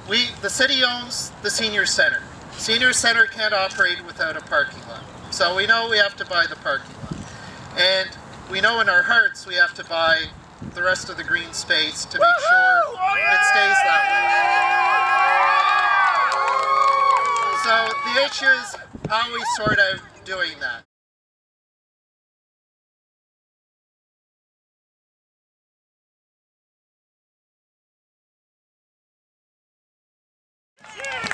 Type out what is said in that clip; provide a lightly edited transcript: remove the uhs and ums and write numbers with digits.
the city owns the senior center. Senior center can't operate without a parking lot. So we know we have to buy the parking lot. And we know in our hearts we have to buy the rest of the green space to make sure it stays that way. So the issue is how we sort out doing that. Yeah!